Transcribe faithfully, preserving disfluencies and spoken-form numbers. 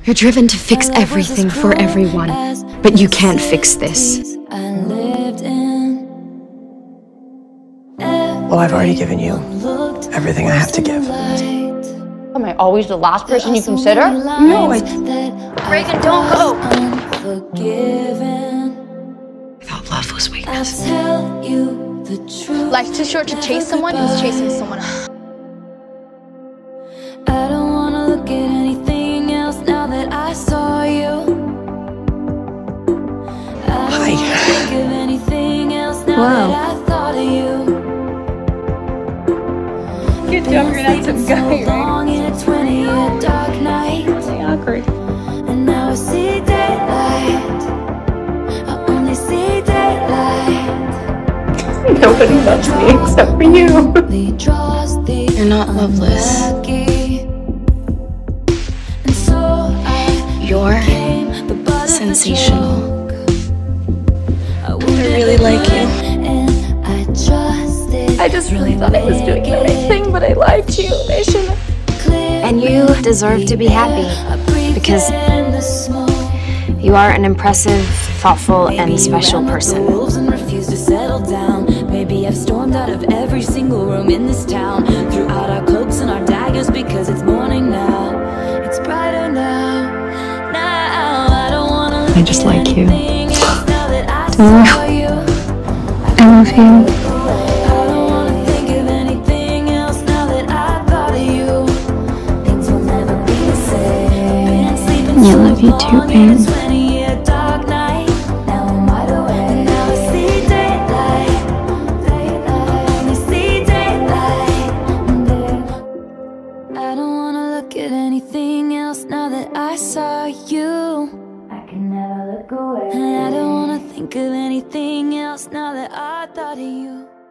You're driven to fix everything for everyone, but you can't fix this. Well, I've already given you everything I have to give. Am I always the last person you consider? No, I... Reagan, don't go! I thought love was weakness. Life's too short to chase someone who's chasing someone else. I don't wanna look at anything else now that I saw you. Hi. Wow. Good job, you're not some guy, right? Awkward. And now I see daylight. I only see daylight. Nobody loves me except for you. You're not loveless. You're sensational. I really like you. I just really thought I was doing the right thing, but I lied to you. I shouldn't. And you deserve to be happy, because you are an impressive, thoughtful, and special person. Maybe I've stormed out of every single room in this town, threw out our cloaks and our daggers because it's morning now. It's brighter now. Now I don't wanna. I just like you. I love you. I love you too, babe. I don't wanna look at anything else now that I saw you. I can never look away. And I don't wanna think of anything else now that I thought of you.